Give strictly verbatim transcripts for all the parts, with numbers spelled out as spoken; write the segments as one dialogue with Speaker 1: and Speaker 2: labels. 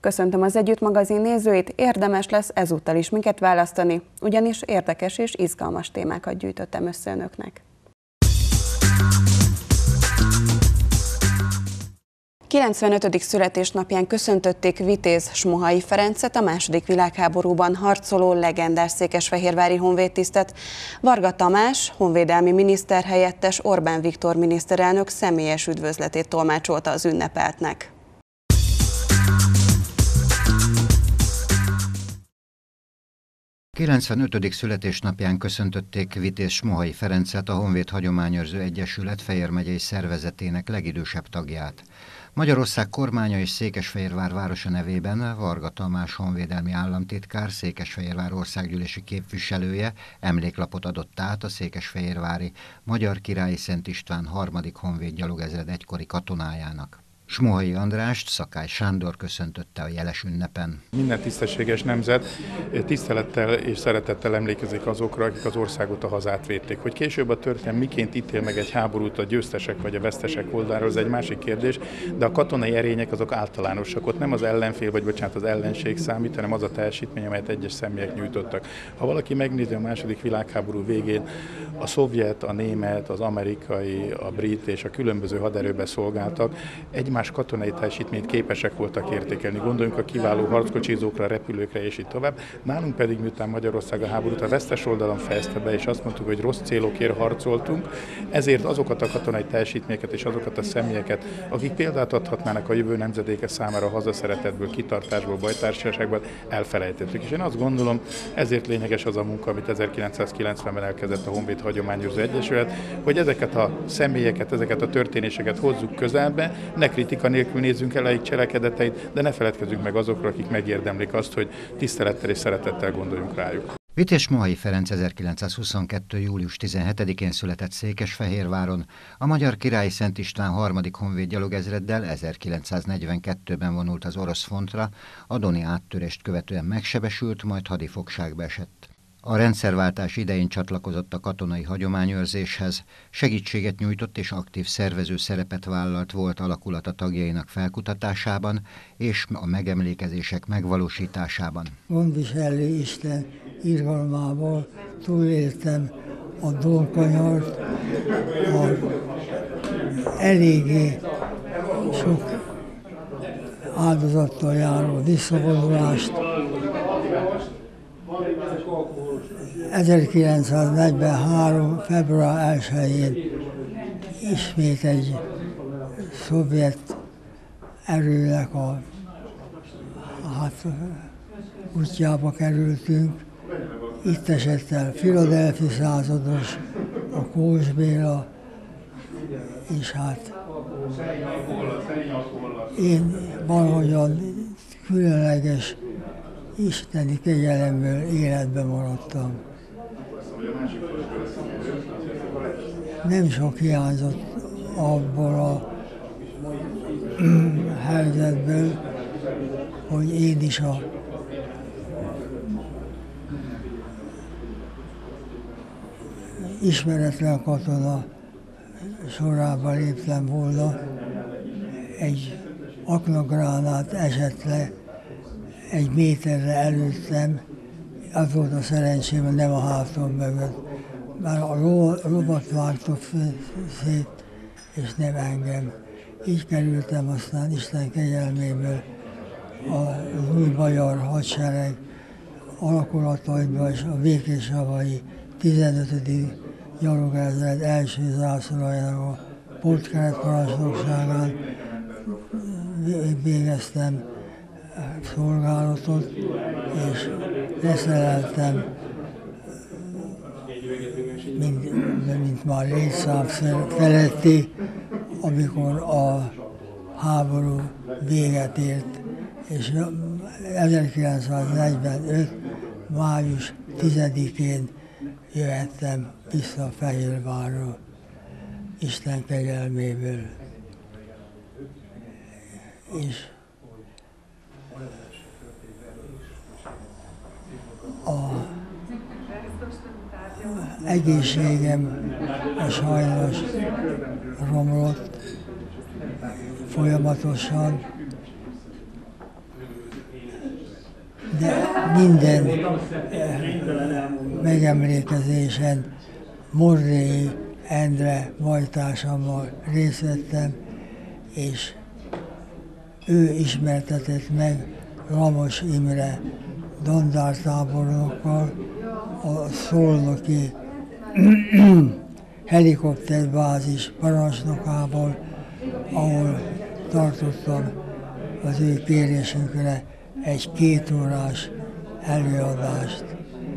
Speaker 1: Köszöntöm az Együtt magazin nézőit, érdemes lesz ezúttal is minket választani, ugyanis érdekes és izgalmas témákat gyűjtöttem össze önöknek. kilencvenötödik születésnapján köszöntötték Vitéz Smohai Ferencet, a második világháborúban harcoló legendás székesfehérvári honvédtisztet. Varga Tamás, honvédelmi miniszterhelyettes Orbán Viktor miniszterelnök személyes üdvözletét tolmácsolta az ünnepeltnek.
Speaker 2: kilencvenötödik születésnapján köszöntötték Vitéz Smohai Ferencet, a Honvéd Hagyományőrző Egyesület Fejér megyei szervezetének legidősebb tagját. Magyarország kormánya és Székesfehérvár városa nevében Varga Tamás honvédelmi államtitkár, Székesfehérvár országgyűlési képviselője emléklapot adott át a székesfehérvári Magyar Királyi Szent István harmadik honvéd gyalogezred egykori katonájának. Smohai Andrást Szakály Sándor köszöntötte a jeles ünnepen.
Speaker 3: Minden tisztességes nemzet tisztelettel és szeretettel emlékezik azokra, akik az országot, a hazát védték. Hogy később a történelem miként ítél meg egy háborút a győztesek vagy a vesztesek oldaláról, ez egy másik kérdés, de a katonai erények azok általánosak. Ott nem az ellenfél, vagy bocsánat, az ellenség számít, hanem az a teljesítmény, amelyet egyes személyek nyújtottak. Ha valaki megnézi a második világháború végén a szovjet, a német, az amerikai, a brit és a különböző haderőben szolgáltak, egymás katonai teljesítményt képesek voltak értékelni. Gondoljunk a kiváló harckocsizókra, repülőkre és így tovább. Nálunk pedig, miután Magyarország a háborút a vesztes oldalon fejezte be, és azt mondtuk, hogy rossz célokért harcoltunk, ezért azokat a katonai teljesítményeket és azokat a személyeket, akik példát adhatnának a jövő nemzedéke számára hazaszeretetből, kitartásból, bajtársaságból, elfelejtettük. És én azt gondolom, ezért lényeges az a munka, amit ezerkilencszázkilencvenben elkezdett a Honvéd Hagyományőrző Egyesület, hogy ezeket a személyeket, ezeket a történéseket hozzuk közelbe, ne kritika nélkül nézzünk el egy cselekedeteit, de ne feledkezzünk meg azokról, akik megérdemlik azt, hogy tisztelettel és szeretettel gondoljunk rájuk.
Speaker 2: Vitéz Smohai Ferenc ezerkilencszázhuszonkettő. július tizenhetedikén született Székesfehérváron, a Magyar Királyi Szent István harmadik honvéd gyalogezreddel ezerkilencszáznegyvenkettőben vonult az orosz frontra, a doni áttörést követően megsebesült, majd hadifogságba esett. A rendszerváltás idején csatlakozott a katonai hagyományőrzéshez, segítséget nyújtott és aktív szervező szerepet vállalt volt alakulata tagjainak felkutatásában és a megemlékezések megvalósításában.
Speaker 4: Gondviselő Isten irgalmából túléltem a Dónkanyart, a eléggé sok áldozattal járó visszavonulást. ezerkilencszáznegyvenhárom. február elsején ismét egy szovjet erőnek a hát, útjába kerültünk. Itt esett el Philadelphia százados, a Kós Béla, és hát én valahogyan különleges isteni kegyelemből életben maradtam. Nem sok hiányzott abból a helyzetből, hogy én is a ismeretlen katona sorába léptem volna. Egy aknagránát esett le egy méterre előttem, az volt a szerencsém, hogy nem a hátam mögött. Már a lovat vágtok szét, és nem engem. Így kerültem aztán Isten kegyelméből az új magyar hadsereg alakulataiba, és a békésavai tizenötödik gyalogezred első zászlójának a pótkeret parancsnokságán végeztem szolgálatot, és leszereltem, mint, mint már létszám feletti, amikor a háború véget ért, és ezerkilencszáznegyvenöt. május tizedikén jöhettem vissza Fehérvárról, Isten kegyelméből. És a egészségem a sajnos romlott folyamatosan, de minden megemlékezésen Mordéi Endre bajtársammal részt vettem, és ő ismertetett meg Ramos Imre dandártábornokkal a szolnoki helikopterbázis parancsnokából, ahol tartottam az ő kérésünkre egy kétórás előadást.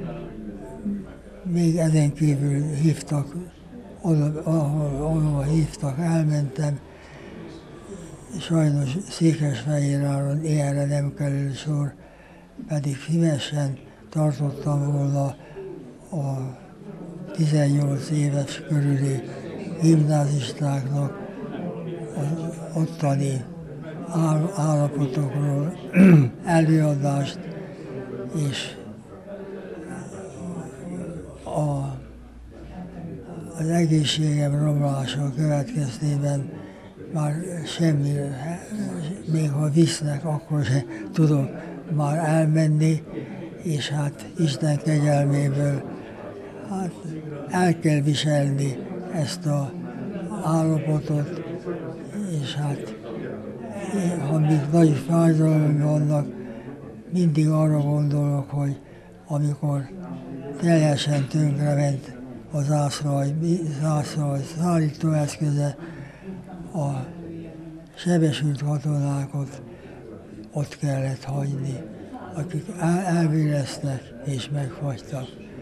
Speaker 4: Még ezen kívül hívtak, oda, ahol, ahol hívtak, elmentem. Sajnos Székesfehérváron ilyenre nem kerül sor, pedig szívesen tartottam volna a tizennyolc éves körüli gimnázistáknak az ottani állapotokról előadást, és a, az egészségem romlása következtében már semmi, még ha visznek, akkor sem tudok már elmenni, és hát Isten kegyelméből hát el kell viselni ezt az állapotot, és hát ha még nagy fájdalom vannak, mindig arra gondolok, hogy amikor teljesen tönkrement a zászlaj, zászlaj szállítóeszköze, a sebesült katonákat ott kellett hagyni, akik el, elvéreztek és megfagytak.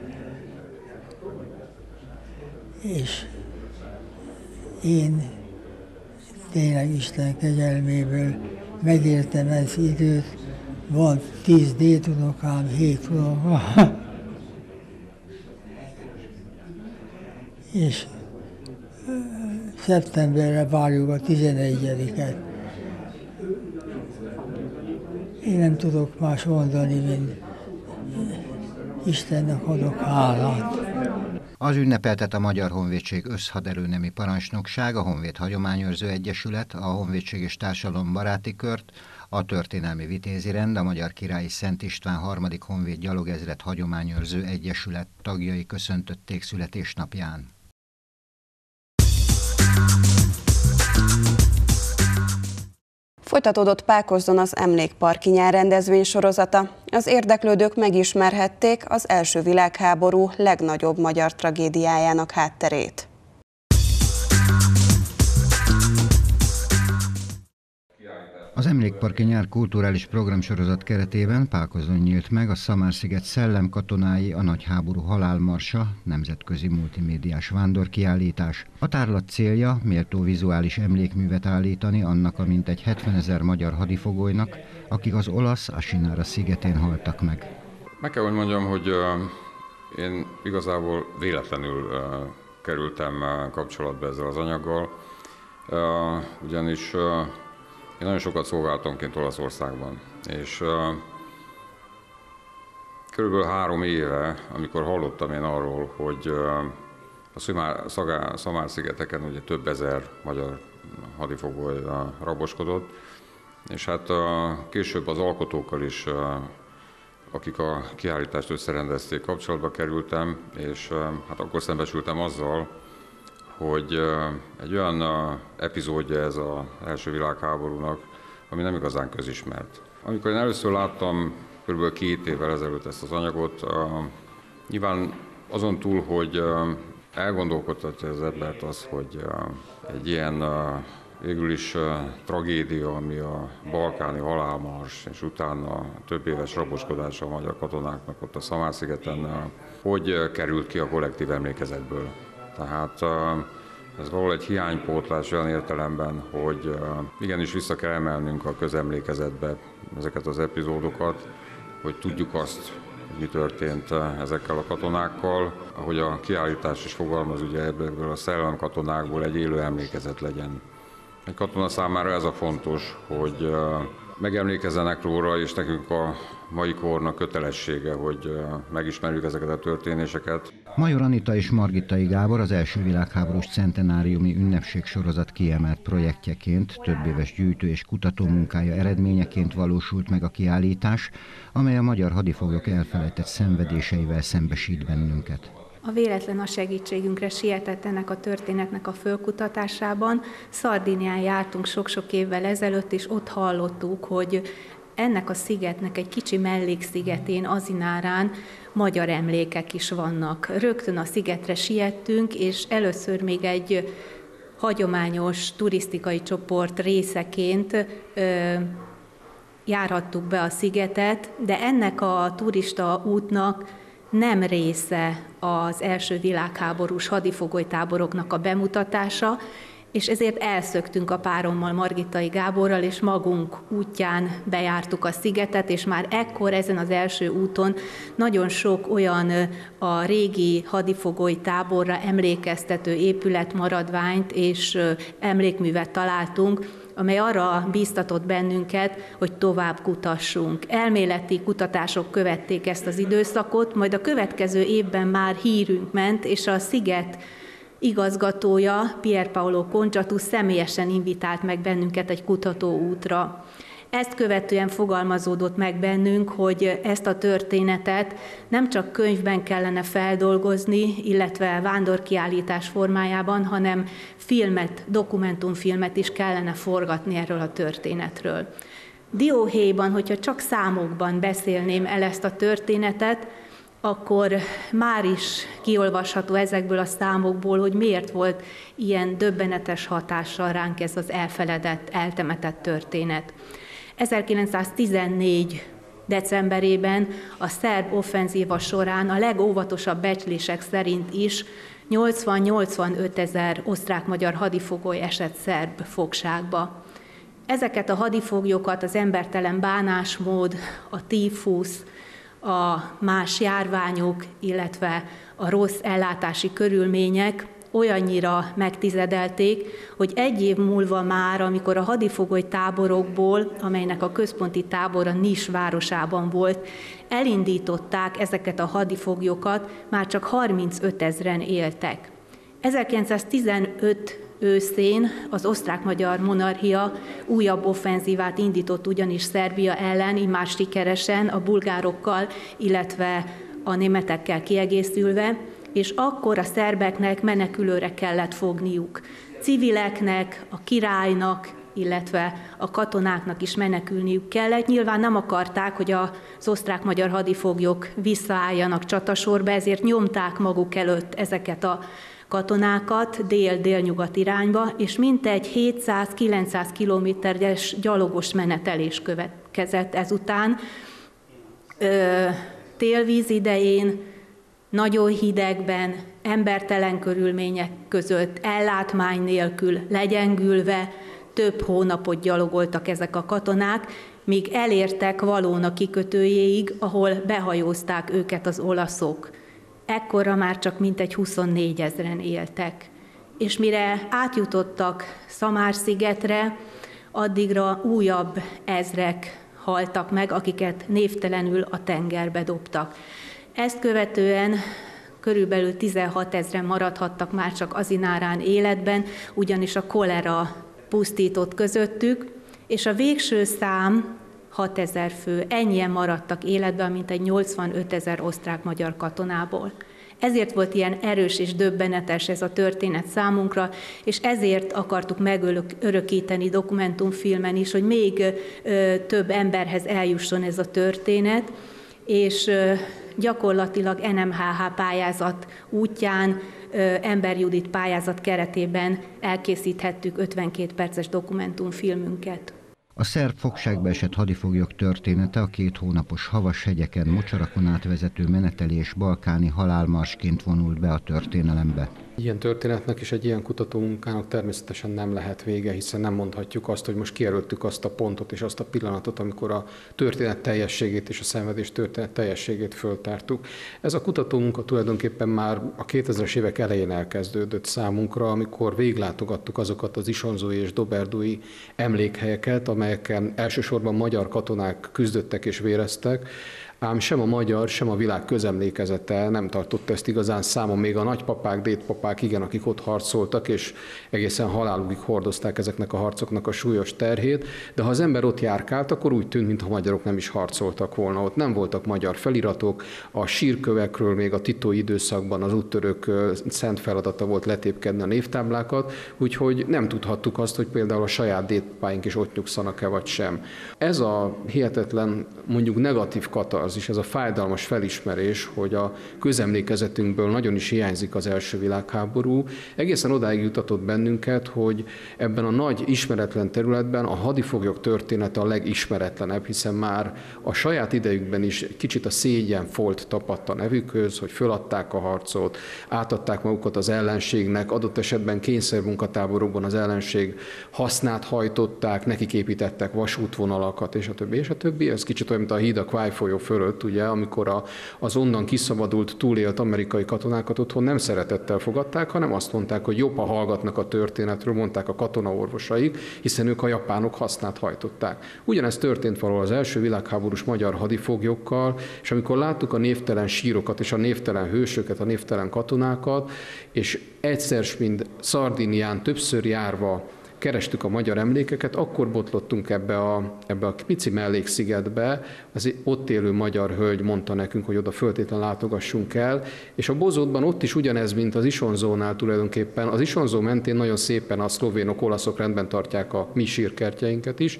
Speaker 4: És én tényleg Isten kegyelméből megértem ezt időt, van tíz dédunokám, hét unokám, és szeptemberre várjuk a tizenegyediket. Én nem tudok más mondani, mint Istennek adok hálát.
Speaker 2: Az ünnepeltet a Magyar Honvédség Összhaderőnemi Parancsnokság, a Honvéd Hagyományőrző Egyesület, a Honvédség és Társadalom Baráti Kört, a Történelmi Vitézi Rend, a Magyar Királyi Szent István harmadik Honvéd Gyalogezred Hagyományőrző Egyesület tagjai köszöntötték születésnapján.
Speaker 1: Folytatódott Pákozdon az Emlékparki nyár rendezvény sorozata. Az érdeklődők megismerhették az első világháború legnagyobb magyar tragédiájának hátterét.
Speaker 2: Az Emlékparki nyár kulturális programsorozat keretében Pákozdon nyílt meg a Szamár-sziget szellemkatonái a nagyháború halálmarsa nemzetközi multimédiás vándorkiállítás. A tárlat célja méltó vizuális emlékművet állítani annak a mintegy hetvenezer magyar hadifogolynak, akik az olasz Asinára szigetén haltak meg.
Speaker 5: Meg kell, hogy mondjam, hogy uh, én igazából véletlenül uh, kerültem uh, kapcsolatba ezzel az anyaggal, uh, ugyanis uh, én nagyon sokat szolgáltam kint Olaszországban, és uh, körülbelül három éve, amikor hallottam én arról, hogy uh, a Szamár-szigeteken ugye több ezer magyar hadifogoly uh, raboskodott, és hát uh, később az alkotókkal is, uh, akik a kiállítást összerendezték, kapcsolatba kerültem, és uh, hát akkor szembesültem azzal, hogy egy olyan epizódja ez az első világháborúnak, ami nem igazán közismert. Amikor én először láttam kb. két évvel ezelőtt ezt az anyagot, nyilván azon túl, hogy elgondolkodtatja az embert az, hogy egy ilyen végül is tragédia, ami a balkáni halálmars, és utána több éves raboskodása a magyar katonáknak ott a Szamár-szigeten, hogy került ki a kollektív emlékezetből. Tehát ez valahol egy hiánypótlás olyan értelemben, hogy igenis vissza kell emelnünk a közemlékezetbe ezeket az epizódokat, hogy tudjuk azt, hogy mi történt ezekkel a katonákkal. Ahogy a kiállítás is fogalmaz, ugye ebből a szellemkatonákból egy élő emlékezet legyen. Egy katona számára ez a fontos, hogy megemlékezzenek róla, és nekünk a mai kornak kötelessége, hogy megismerjük ezeket a történéseket.
Speaker 2: Major Anita és Margittai Gábor az első világháborús centenáriumi ünnepség sorozat kiemelt projektjeként, többéves gyűjtő- és kutatómunkája eredményeként valósult meg a kiállítás, amely a magyar hadifoglyok elfelejtett szenvedéseivel szembesít bennünket.
Speaker 6: A véletlen a segítségünkre sietett ennek a történetnek a fölkutatásában. Szardinián jártunk sok-sok évvel ezelőtt, és ott hallottuk, hogy ennek a szigetnek egy kicsi mellékszigetén, Azinárán magyar emlékek is vannak. Rögtön a szigetre siettünk, és először még egy hagyományos turisztikai csoport részeként ö, járhattuk be a szigetet, de ennek a turista útnak nem része az első világháborús hadifogolytáboroknak a bemutatása, és ezért elszöktünk a párommal, Margittai Gáborral, és magunk útján bejártuk a szigetet, és már ekkor ezen az első úton nagyon sok olyan a régi hadifogolytáborra emlékeztető épületmaradványt és emlékművet találtunk, amely arra bíztatott bennünket, hogy tovább kutassunk. Elméleti kutatások követték ezt az időszakot, majd a következő évben már hírünk ment, és a sziget igazgatója, Pier Paolo Concsatus személyesen invitált meg bennünket egy kutatóútra. Ezt követően fogalmazódott meg bennünk, hogy ezt a történetet nem csak könyvben kellene feldolgozni, illetve vándorkiállítás formájában, hanem filmet, dokumentumfilmet is kellene forgatni erről a történetről. Dióhéjban, hogyha csak számokban beszélném el ezt a történetet, akkor már is kiolvasható ezekből a számokból, hogy miért volt ilyen döbbenetes hatással ránk ez az elfeledett, eltemetett történet. ezerkilencszáztizennégy decemberében a szerb offenzíva során a legóvatosabb becslések szerint is nyolcvan-nyolcvanöt ezer osztrák-magyar hadifogoly esett szerb fogságba. Ezeket a hadifoglyokat az embertelen bánásmód, a tífusz, a más járványok, illetve a rossz ellátási körülmények olyannyira megtizedelték, hogy egy év múlva már, amikor a hadifogoly táborokból, amelynek a központi tábora Nis városában volt, elindították ezeket a hadifoglyokat, már csak harmincöt ezren éltek. ezerkilencszáztizenöt őszén az osztrák-magyar monarchia újabb offenzívát indított ugyanis Szerbia ellen, immár sikeresen, a bulgárokkal, illetve a németekkel kiegészülve, és akkor a szerbeknek menekülőre kellett fogniuk. Civileknek, a királynak, illetve a katonáknak is menekülniük kellett. Nyilván nem akarták, hogy az osztrák-magyar hadifoglyok visszaálljanak csatasorba, ezért nyomták maguk előtt ezeket a katonákat dél-délnyugat irányba, és mintegy hétszáz-kilencszáz kilométeres gyalogos menetelés következett ezután. Ö, télvíz idején, nagyon hidegben, embertelen körülmények között, ellátmány nélkül, legyengülve, több hónapot gyalogoltak ezek a katonák, míg elértek Valóna kikötőjéig, ahol behajózták őket az olaszok. Ekkorra már csak mintegy huszonnégy ezren éltek. És mire átjutottak Szamár-szigetre, addigra újabb ezrek haltak meg, akiket névtelenül a tengerbe dobtak. Ezt követően körülbelül tizenhat ezren maradhattak már csak Azinárán életben, ugyanis a kolera pusztított közöttük, és a végső szám hatezer fő, ennyien maradtak életben, mint egy nyolcvanöt ezer osztrák-magyar katonából. Ezért volt ilyen erős és döbbenetes ez a történet számunkra, és ezért akartuk megörökíteni dokumentumfilmen is, hogy még ö, több emberhez eljusson ez a történet, és ö, gyakorlatilag en em há há pályázat útján, Ember Judit pályázat keretében elkészíthettük ötvenkét perces dokumentumfilmünket.
Speaker 2: A szerb fogságba esett hadifoglyok története a két hónapos havas hegyeken, mocsarakon átvezető menetelés balkáni halálmarsként vonult be a történelembe.
Speaker 7: Ilyen történetnek és egy ilyen kutatómunkának természetesen nem lehet vége, hiszen nem mondhatjuk azt, hogy most kijelöltük azt a pontot és azt a pillanatot, amikor a történet teljességét és a szenvedés történet teljességét föltártuk. Ez a kutatómunka tulajdonképpen már a kétezres évek elején elkezdődött számunkra, amikor végiglátogattuk azokat az isonzói és doberdói emlékhelyeket, amelyeken elsősorban magyar katonák küzdöttek és véreztek, ám sem a magyar, sem a világ közemlékezete nem tartotta ezt igazán számon, még a nagypapák, dédpapák, igen, akik ott harcoltak, és egészen halálukig hordozták ezeknek a harcoknak a súlyos terhét, de ha az ember ott járkált, akkor úgy tűnt, mintha a magyarok nem is harcoltak volna. Ott nem voltak magyar feliratok, a sírkövekről még a titói időszakban az úttörők szent feladata volt letépkedni a névtáblákat, úgyhogy nem tudhattuk azt, hogy például a saját dédpapáink is ott nyugszanak-e vagy sem. Ez a hihetetlen, mondjuk negatív katarz, is ez a fájdalmas felismerés, hogy a közemlékezetünkből nagyon is hiányzik az első világháború, egészen odáig jutatott bennünket, hogy ebben a nagy ismeretlen területben a hadifoglyok története a legismeretlenebb, hiszen már a saját idejükben is kicsit a szégyen folt tapadt a nevükhöz, hogy föladták a harcot, átadták magukat az ellenségnek, adott esetben kényszermunkatáborokban az ellenség hasznát hajtották, nekik építettek vasútvonalakat, és a többi, és a többi. Ez kicsit olyan, mint a híd a Kwai folyó fölött, ugye, amikor a, az onnan kiszabadult, túlélt amerikai katonákat otthon nem szeretettel fogadták, hanem azt mondták, hogy jobb, ha hallgatnak a történetről, mondták a katonaorvosaik, hiszen ők a japánok hasznát hajtották. Ugyanezt történt valahol az első világháborús magyar hadifoglyokkal, és amikor láttuk a névtelen sírokat és a névtelen hősöket, a névtelen katonákat, és egyszer, mind Szardinián többször járva kerestük a magyar emlékeket, akkor botlottunk ebbe a, ebbe a pici mellékszigetbe, az ott élő magyar hölgy mondta nekünk, hogy oda föltétlenül látogassunk el, és a Bozótban ott is ugyanez, mint az Isonzónál tulajdonképpen. Az Isonzó mentén nagyon szépen a szlovénok, olaszok rendben tartják a mi sírkertjeinket is,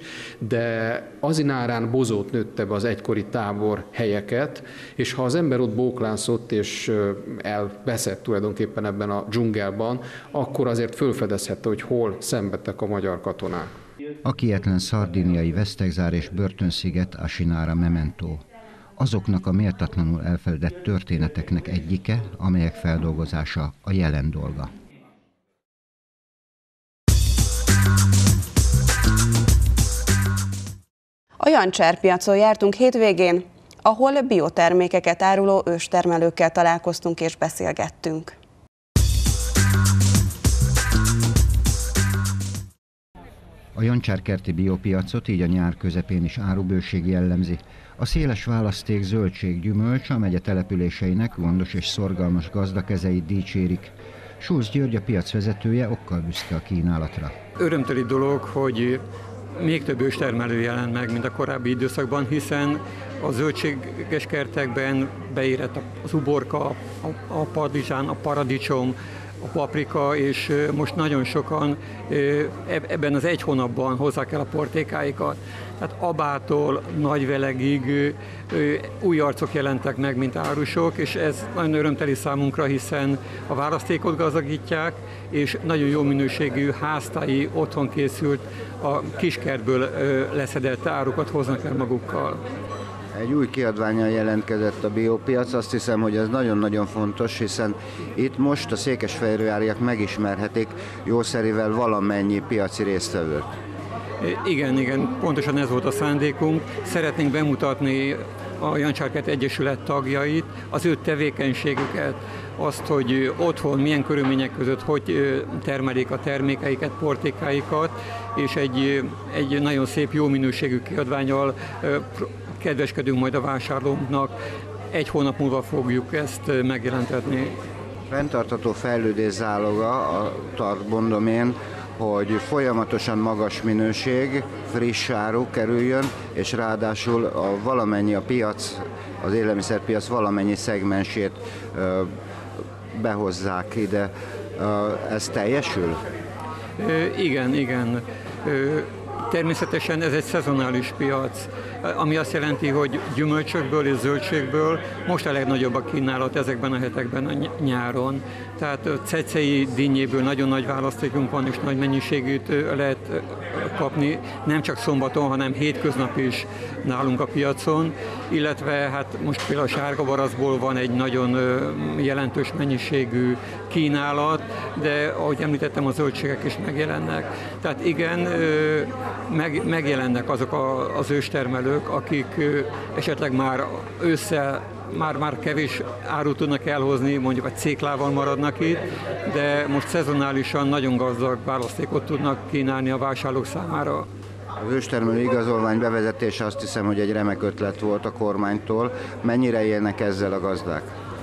Speaker 7: de Azinárán Bozót nőtte be az egykori tábor helyeket, és ha az ember ott bóklászott és elveszett tulajdonképpen ebben a dzsungelban, akkor azért fölfedezhette, hogy hol szenvedtek a magyar katonák.
Speaker 2: A kietlen szardiniai Vesztegzár és börtönsziget a Sinára Memento. Azoknak a méltatlanul elfeledett történeteknek egyike, amelyek feldolgozása a jelen dolga.
Speaker 1: A Jancsár piacon jártunk hétvégén, ahol biotermékeket áruló őstermelőkkel találkoztunk és beszélgettünk.
Speaker 2: A jancsárkerti biopiacot így a nyár közepén is árubőség jellemzi. A széles választék zöldség, gyümölcs a megye településeinek gondos és szorgalmas gazdakezeit dicsérik. Schulz György, a piac vezetője, okkal büszke a kínálatra.
Speaker 8: Örömteli dolog, hogy még több őstermelő jelent meg, mint a korábbi időszakban, hiszen a zöldséges kertekben beérett az uborka, a, a padlizsán, a paradicsom, a paprika, és most nagyon sokan ebben az egy hónapban hozzák el a portékáikat. Tehát Abától Nagyvelegig új arcok jelentek meg, mint árusok, és ez nagyon örömteli számunkra, hiszen a választékot gazdagítják, és nagyon jó minőségű háztáji, otthon készült, a kiskertből leszedett árukat hoznak el magukkal.
Speaker 9: Egy új kiadvánnyal jelentkezett a biopiac, azt hiszem, hogy ez nagyon-nagyon fontos, hiszen itt most a székesfehérváriak megismerhetik jószerivel valamennyi piaci résztvevőt.
Speaker 8: Igen, igen, pontosan ez volt a szándékunk. Szeretnénk bemutatni a Jancsárkert Egyesület tagjait, az ő tevékenységüket, azt, hogy otthon milyen körülmények között hogy termelik a termékeiket, portékáikat, és egy, egy nagyon szép, jó minőségű kiadvánnyal kedveskedünk majd a vásárlóknak. Egy hónap múlva fogjuk ezt megjelentetni.
Speaker 9: Fenntartható fejlődés záloga, a tart, mondom én, hogy folyamatosan magas minőség, friss áru kerüljön, és ráadásul a valamennyi a piac, az élelmiszerpiac valamennyi szegmensét ö, behozzák ide. Ö, ez teljesül?
Speaker 8: Ö, igen, igen. Ö, Természetesen ez egy szezonális piac, ami azt jelenti, hogy gyümölcsökből és zöldségből most a legnagyobb a kínálat ezekben a hetekben a nyáron. Tehát cecei dinnyéből nagyon nagy választékunk van, és nagy mennyiségűt lehet kapni, nem csak szombaton, hanem hétköznap is nálunk a piacon, illetve hát most például a sárga baraszból van egy nagyon jelentős mennyiségű kínálat, de ahogy említettem, a zöldségek is megjelennek. Tehát igen, meg, megjelennek azok a, az őstermelők, akik esetleg már ősszel Már, már kevés árut tudnak elhozni, mondjuk a céklával maradnak itt, de most szezonálisan nagyon gazdag választékot tudnak kínálni a vásárlók számára.
Speaker 9: Az őstermelő igazolvány bevezetése azt hiszem, hogy egy remek ötlet volt a kormánytól. Mennyire élnek ezzel a gazdák?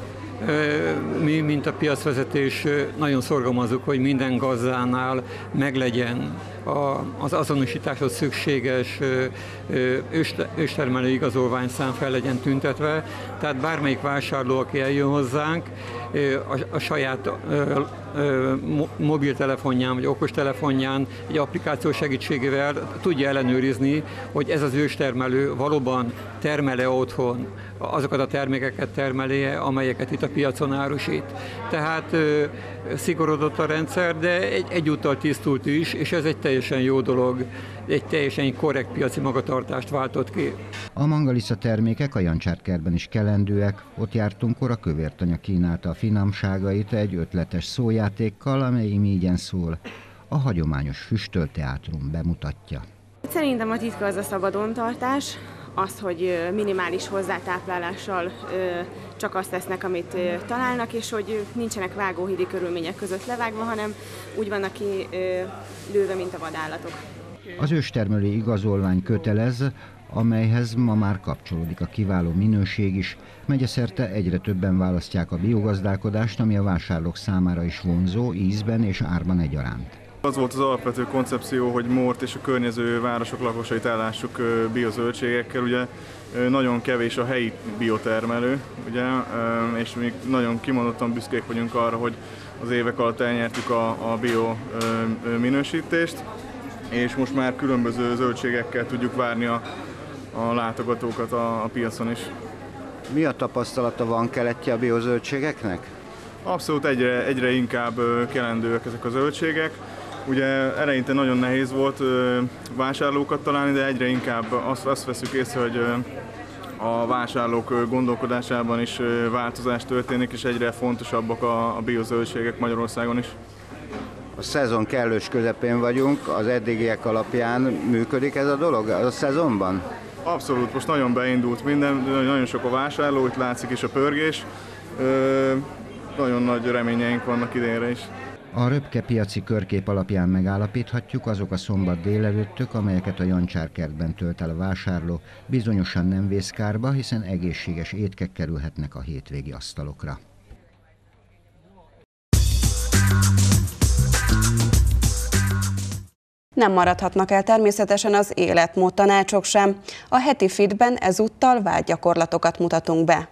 Speaker 8: Mi, mint a piacvezetés, nagyon szorgalmazzuk, hogy minden gazdánál meglegyen az azonosításhoz szükséges őstermelő igazolványszám fel legyen tüntetve, tehát bármelyik vásárló, aki eljön hozzánk, a saját mobiltelefonján vagy okostelefonján egy applikáció segítségével tudja ellenőrizni, hogy ez az őstermelő valóban termel-e otthon, azokat a termékeket termelje, amelyeket itt a piacon árusít. Tehát szigorodott a rendszer, de egy, egyúttal tisztult is, és ez egy teljesen jó dolog, egy teljesen korrekt piaci magatartást váltott ki.
Speaker 2: A mangalisza termékek a Jancsárkertben is kelendőek. Ott jártunkkor a Kövértanya kínálta a finomságait egy ötletes szójátékkal, amely ígyen szól. A hagyományos füstölteátrum bemutatja.
Speaker 10: Szerintem a titka az a szabadontartás, az, hogy minimális hozzátáplálással csak azt tesznek, amit találnak, és hogy nincsenek vágóhídi körülmények között levágva, hanem úgy vannak ki lőve, mint a vadállatok.
Speaker 2: Az őstermelői igazolvány kötelez, amelyhez ma már kapcsolódik a kiváló minőség is. Megyeszerte egyre többen választják a biogazdálkodást, ami a vásárlók számára is vonzó, ízben és árban egyaránt.
Speaker 11: Az volt az alapvető koncepció, hogy Mort és a környező városok lakosait ellássuk biozöldségekkel. Ugye nagyon kevés a helyi biotermelő, ugye, és mi nagyon kimondottan büszkék vagyunk arra, hogy az évek alatt elnyertük a, a bio minősítést, és most már különböző zöldségekkel tudjuk várni a, a látogatókat a, a piacon is.
Speaker 9: Mi a tapasztalata, van keletje a biozöldségeknek?
Speaker 11: Abszolút egyre, egyre inkább kelendőek ezek a zöldségek. Ugye eleinte nagyon nehéz volt vásárlókat találni, de egyre inkább azt, azt veszük észre, hogy a vásárlók gondolkodásában is változás történik, és egyre fontosabbak a, a biozöldségek Magyarországon is.
Speaker 9: A szezon kellős közepén vagyunk, az eddigiek alapján működik ez a dolog a szezonban?
Speaker 11: Abszolút, most nagyon beindult minden, nagyon sok a vásárló, itt látszik is a pörgés. Nagyon nagy reményeink vannak idénre is.
Speaker 2: A röpke piaci körkép alapján megállapíthatjuk, azok a szombat délelőttök, amelyeket a Jancsárkertben tölt el a vásárló, bizonyosan nem vészkárba, hiszen egészséges étkek kerülhetnek a hétvégi asztalokra.
Speaker 1: Nem maradhatnak el természetesen az életmód tanácsok sem. A heti Fitben ezúttal vált gyakorlatokat mutatunk be.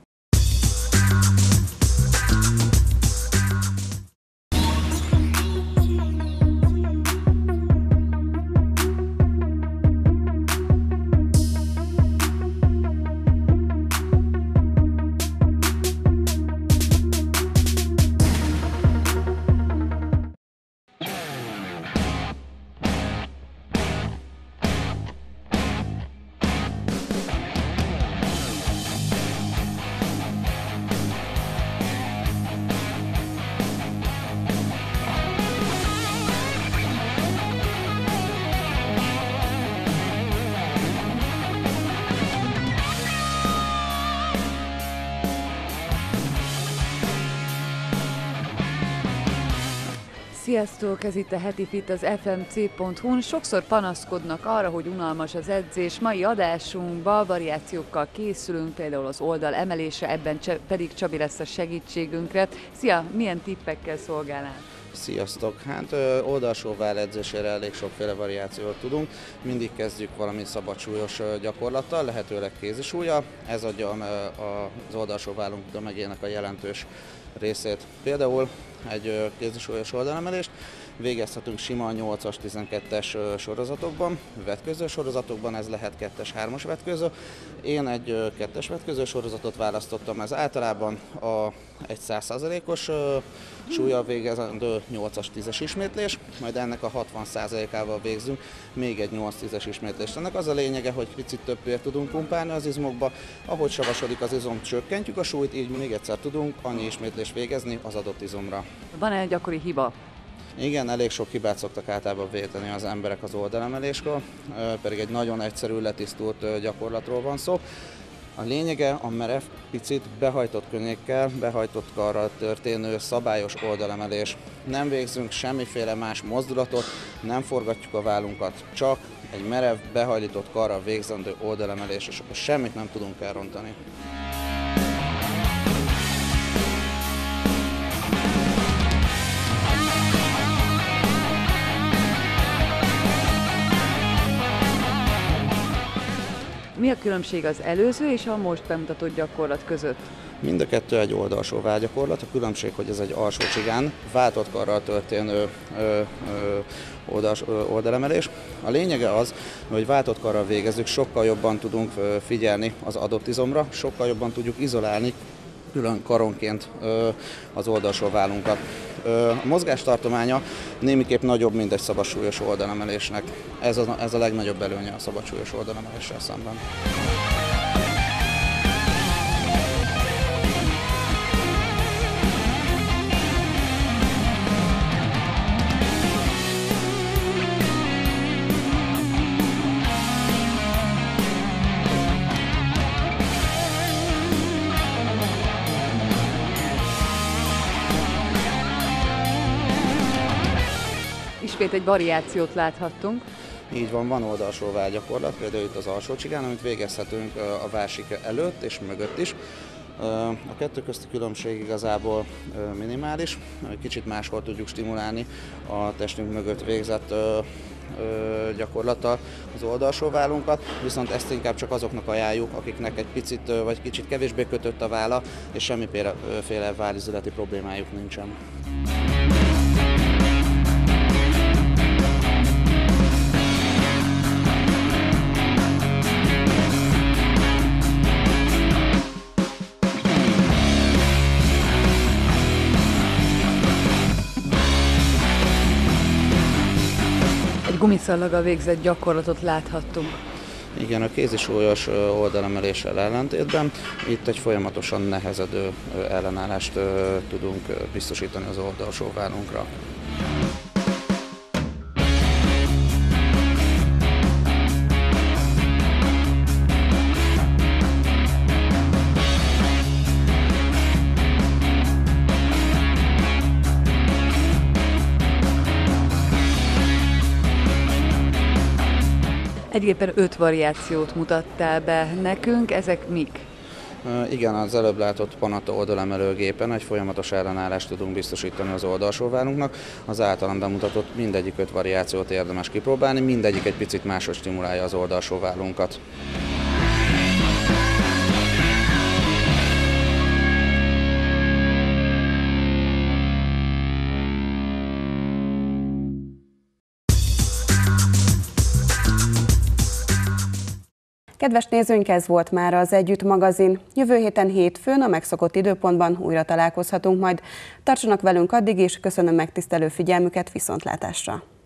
Speaker 12: Sziasztok! Ez itt a Heti Fit az ef em cé pont hu-n. Sokszor panaszkodnak arra, hogy unalmas az edzés. Mai adásunkban variációkkal készülünk, például az oldal emelése, ebben pedig Csabi lesz a segítségünkre. Szia! Milyen tippekkel szolgálnál?
Speaker 13: Sziasztok! Hát oldalsó váll edzésére elég sokféle variációt tudunk. Mindig kezdjük valami szabadsúlyos gyakorlattal, lehetőleg kézisúlya. Ez adja az oldalsó vállunk tömegének a jelentős részét. Például egy kézisúlyos oldalemelést. Végezhetünk sima nyolcas, tizenkettes sorozatokban, vetkőző sorozatokban, ez lehet kettes, hármas vetkőző. Én egy kettes vetkőző sorozatot választottam, ez általában a, egy száz százalékos súllyal végezendő nyolcas, tízes ismétlés, majd ennek a hatvan százalékával végzünk még egy nyolc tízes ismétlést. Ennek az a lényege, hogy picit több vért tudunk pumpálni az izmokba, ahogy savasodik az izom, csökkentjük a súlyt, így még egyszer tudunk annyi ismétlést végezni az adott izomra.
Speaker 12: Van-e egy gyakori hiba?
Speaker 13: Igen, elég sok hibát szoktak általában véteni az emberek az oldalemelésről, pedig egy nagyon egyszerű, letisztult gyakorlatról van szó. A lényege a merev, picit behajtott könnyékkel, behajtott karral történő szabályos oldalemelés. Nem végzünk semmiféle más mozdulatot, nem forgatjuk a vállunkat, csak egy merev, behajlított karral végzendő oldalemelés, és akkor semmit nem tudunk elrontani.
Speaker 12: Mi a különbség az előző és a most bemutatott gyakorlat között?
Speaker 13: Mind a kettő egy oldalsó vállgyakorlat, a különbség, hogy ez egy alsó csigán, váltott karral történő ö, ö, oldals, ö, oldalemelés. A lényege az, hogy váltott karral végezzük, sokkal jobban tudunk figyelni az adott izomra, sokkal jobban tudjuk izolálni külön karonként ö, az oldalsó vállunkat. Ö, a mozgástartománya némiképp nagyobb, mint egy szabadsúlyos oldalemelésnek. Ez a, ez a legnagyobb előnye a szabadsúlyos oldalemeléssel szemben.
Speaker 12: Ismét egy variációt láthattunk.
Speaker 13: Így van, van oldalsó vállgyakorlat, például itt az alsó csigán, amit végezhetünk a vársik előtt és mögött is. A kettő közti különbség igazából minimális, kicsit máshol tudjuk stimulálni a testünk mögött végzett gyakorlattal az oldalsó vállunkat, viszont ezt inkább csak azoknak ajánljuk, akiknek egy picit vagy kicsit kevésbé kötött a válla, és semmiféle vállizületi problémájuk nincsen.
Speaker 12: Gumiszallaggal végzett gyakorlatot láthattunk.
Speaker 13: Igen, a kézisúlyos oldalemeléssel ellentétben itt egy folyamatosan nehezedő ellenállást tudunk biztosítani az oldalsó vállunkra.
Speaker 12: Egy gépen öt variációt mutattál be nekünk, ezek mik?
Speaker 13: Igen, az előbb látott Panatta oldalemelőgépen egy folyamatos ellenállást tudunk biztosítani az oldalsó vállunknak. Az általam bemutatott mindegyik öt variációt érdemes kipróbálni, mindegyik egy picit máshogy stimulálja az oldalsó vállunkat.
Speaker 1: Kedves nézőink, ez volt már az Együtt magazin. Jövő héten hétfőn a megszokott időpontban újra találkozhatunk majd. Tartsanak velünk addig is, köszönöm megtisztelő figyelmüket, viszontlátásra!